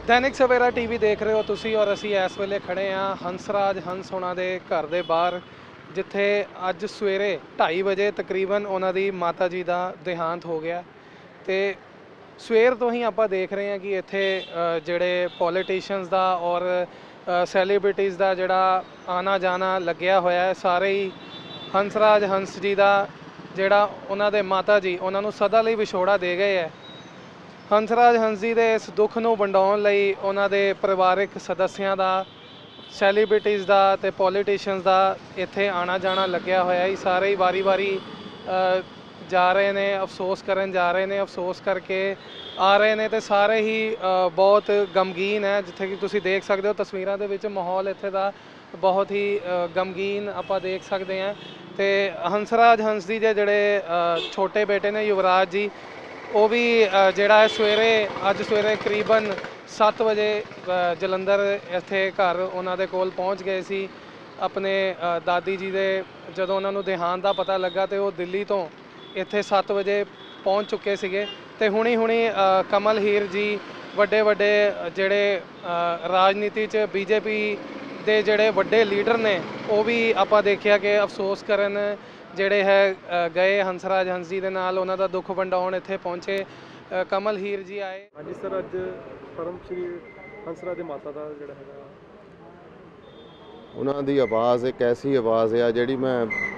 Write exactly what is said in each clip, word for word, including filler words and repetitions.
दैनिक Savera TV देख रहे हो तुसी और असी इस वेले खड़े हाँ हंसराज हंस होना दे घर दे बाहर, जिथे अज सवेरे ढाई बजे तकरीबन उन्होंने माता जी का देहांत हो गया। तो सवेर तो ही आप देख रहे हैं कि इत्थे जिहड़े पॉलिटिशियंस का और सैलीब्रिटीज़ का जिहड़ा आना जाना लग्या होया है, सारे ही हंसराज हंस जी का जिहड़ा उन्हों दे माता जी उन्होंने सदा लई विछोड़ा दे गए है। हंसराज हंस जी के इस दुख नूं वंडाउण लई उन्हां दे परिवारिक सदस्यां दा, सैलीब्रिटीज़ का ते पॉलिटिशियंस का इत्थे आना जाना लग्या होया है। सारे ही वारी वारी जा रहे ने, अफसोस करन जा रहे ने, अफसोस करके आ रहे ने, ते सारे ही बहुत गमगीन है। जिथे कि तुसीं देख सकते हो तस्वीरां दे विच माहौल इत्थे दा बहुत ही गमगीन आपां देख सकते हैं। तो हंसराज हंस जी दे जिहड़े छोटे बेटे ने युवराज जी, वो भी जिहड़ा है सवेरे अज सवेरे करीबन सत्त बजे जलंधर इत्थे घर उन्हां दे कोल पहुँच गए सी। अपने दादी जी दे जदों उन्हां नूं देहांत दा पता लगा तो वो दिल्ली तो इत्थे सत्त बजे पहुँच चुके सीगे। ते हुणी हुणी कमल हीर जी वड्डे वड्डे जिहड़े राजनीति च बीजेपी दे जिहड़े वड्डे लीडर ने, वो भी आपां देखिया कि अफसोस करन जिहड़े है गए हंसराज हंस जी दे नाल, उन्हां दा दुख वंडाउण इत्थे पहुंचे। कमल हीर जी आए। हाँ जी सर, अज परम श्री हंसराज दे माता दा जिहड़ा हैगा उन्हां दी आवाज़ एक ऐसी आवाज़ है जिहड़ी मैं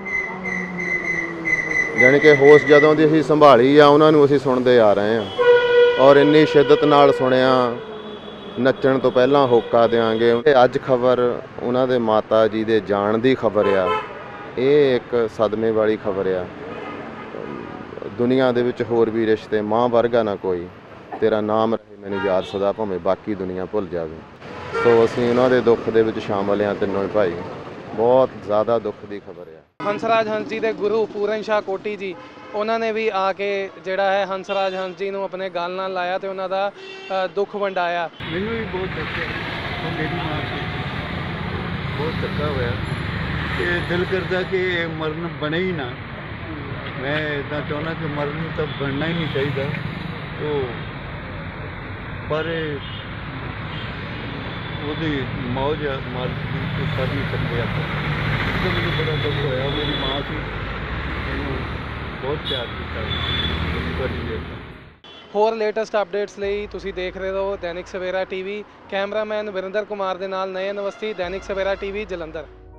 जानी कि होश जदों दी असीं संभाली आ उन्हां नूं असीं सुणदे आ रहे हैं और इन्नी शिद्दत नाल सुणिया। नच्चण तो पहलां होका देंगे। अज खबर उन्हां दे माता जी दे जाण दी खबर आ, ये एक सदमे वाली खबर आ। दुनिया दे विच होर भी रिश्ते मां वर्गा ना कोई, तेरा नाम रहे मैनूं याद सदा भावें बाकी दुनिया भुल जावे। सो असीं उन्हां दे दुख दे विच शामिल हाँ तिन्नों भाई, बहुत ज़्यादा दुख की खबर है। हंसराज हंस जी के गुरु पूरन शाह कोटी जी उन्होंने भी आके जिहड़ा है हंसराज हंस जी नूं अपने गल नाल लाया तो उन्हां दा दुख वंडाया। मैनूं भी बहुत दुख है, मेरी मां से बहुत धक्का होया ते दिल करदा कि मरण बने ही ना। मैं इदा चाहना कि मरण तो बनना ही नहीं चाहिए, तो पर ਉਹਦੀ मौज मालिक की तो कर नहीं सकते आप। तो मैंने बड़ा दुख होया। मेरी माँ से मैंने बहुत प्यार किया। होर लेटेस्ट अपडेट्स ਲਈ ਤੁਸੀਂ ਦੇਖ ਰਹੇ ਹੋ दैनिक सवेरा टीवी। कैमरामैन विरिंदर कुमार ਦੇ ਨਾਲ नयन अवस्थी, दैनिक सवेरा टीवी जलंधर।